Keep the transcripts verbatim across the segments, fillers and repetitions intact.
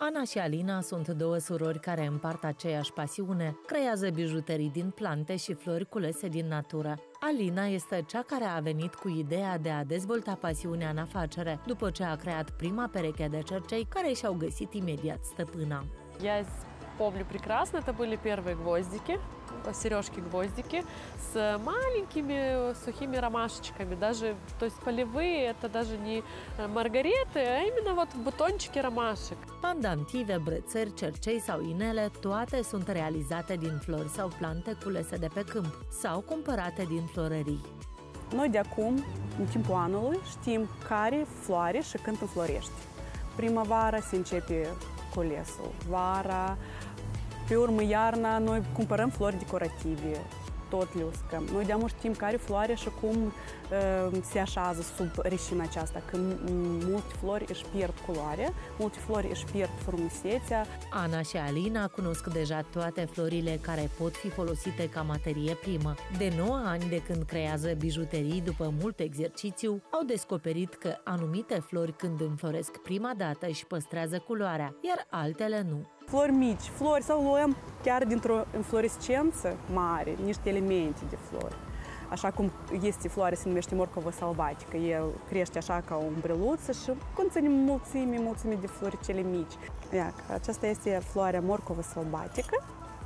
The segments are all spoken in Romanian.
Ana și Alina sunt două surori care împart aceeași pasiune, creează bijuterii din plante și flori culese din natură. Alina este cea care a venit cu ideea de a dezvolta pasiunea în afacere, după ce a creat prima pereche de cercei care și-au găsit imediat stăpâna. Я помню прекрасно, это были первые гвоздики, сережки-гвоздики с маленькими сухими ромашечками, даже, то есть полевые, это даже не маргареты, а именно вот бутончики ромашек. Pandantive, brățări, cercei sau inele, toate sunt realizate din flori sau plante culese de pe câmp sau cumpărate din florării. Noi de acum, în timpul anului, știm care floare și când înflorește. Primăvara se începe culesul, vara, pe urmă iarna noi cumpărăm flori decorative, tot le uscăm. Noi de-amul știm care floare și cum uh, se așează sub reșina aceasta, că multe flori își pierd culoarea, multe flori își pierd frumusețea. Ana și Alina cunosc deja toate florile care pot fi folosite ca materie primă. De nouă ani de când creează bijuterii după mult exercițiu, au descoperit că anumite flori când înfloresc prima dată își păstrează culoarea, iar altele nu. Flori mici, flori sau luăm chiar dintr-o inflorescență mare, niște elemente de flori. Așa cum este floare, se numește morcovă sălbatică, el crește așa ca o umbreluță și conține mulțime, mulțime de floricele mici. Iac, aceasta este floarea morcovă sălbatică.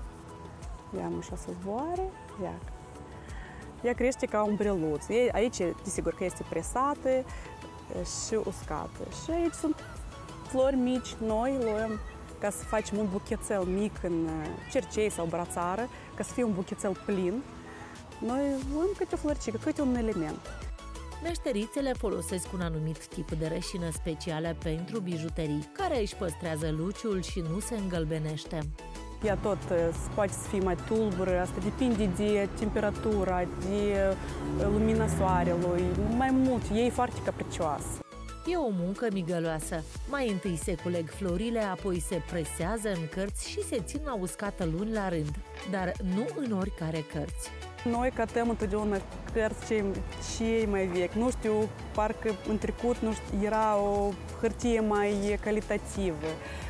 Ia așa să zboare, iac. Ea crește ca umbreluță. Aici, desigur că este presată și uscată. Și aici sunt flori mici, noi luăm ca să facem un buchețel mic în cercei sau brațară, ca să fie un buchețel plin, noi luăm câte o floricică, câte un element. Meșterițele folosesc un anumit tip de rășină specială pentru bijuterii, care își păstrează luciul și nu se îngălbenește. Ea tot poate să fie mai tulbură, asta depinde de temperatura, de lumina soarelui, mai mult, e foarte capricioasă. E o muncă migăloasă. Mai întâi se culeg florile, apoi se presează în cărți și se țin la uscată luni la rând, dar nu în oricare cărți. Noi catăm întotdeauna cărți cei, cei mai vechi. Nu știu, parcă în trecut nu știu, era o hârtie mai calitativă.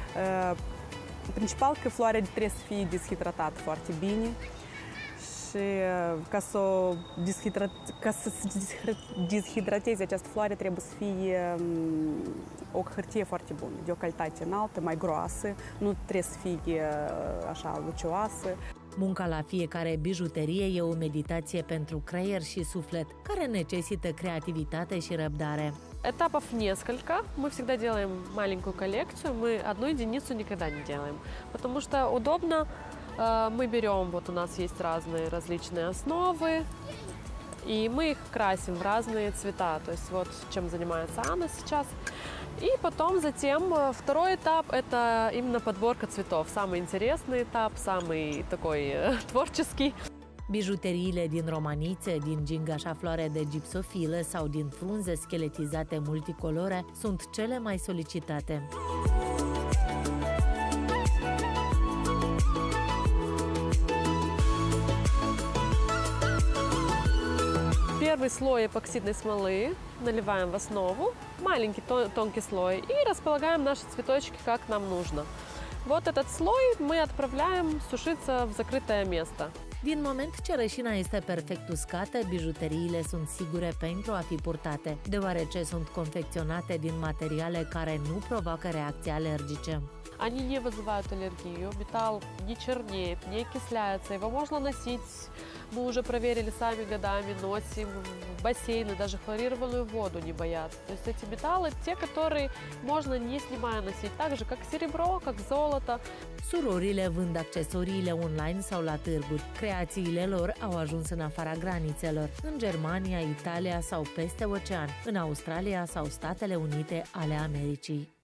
În principal că floarea trebuie să fie deshidratată foarte bine și ca să, deshidrat, ca să se deshidrateze această floare trebuie să fie o hârtie foarte bună, de o calitate înaltă, mai groasă, nu trebuie să fie așa lucioasă. Munca la fiecare bijuterie e o meditație pentru creier și suflet, care necesită creativitate și răbdare. Этапов несколько. Мы всегда делаем маленькую коллекцию, мы одну единицу никогда не делаем, потому что удобно. Мы берем, вот у нас есть разные различные основы, и мы их красим в разные цвета, то есть вот чем занимается Анна сейчас. И потом затем второй этап – это именно подборка цветов, самый интересный этап, самый такой творческий. Bijuteriile din romanițe, din gingașa floare de gipsofilă sau din frunze scheletizate multicolore sunt cele mai solicitate. Первый слой эпоксидной смолы наливаем в основу, маленький тонкий слой, и располагаем наши цветочки как нам нужно. Вот этот слой мы отправляем сушиться в закрытое место. Din moment ce rășina este perfect uscată, bijuteriile sunt sigure pentru a fi purtate, deoarece sunt confecționate din materiale care nu provoacă reacții alergice. Они не вызывают аллергию, металл не чернеет, не окисляется, его можно носить. Мы уже проверили сами годами, носим в бассейны, даже хлорированную воду не боятся. То есть эти металлы, те, которые можно не снимая носить, так же, как серебро, как золото. Surorile vând accesoriile online sau la târguri. Creațiile lor au ajuns în afara granițelor, în Germania, Italia sau peste ocean, în Australia sau Statele Unite ale Americii.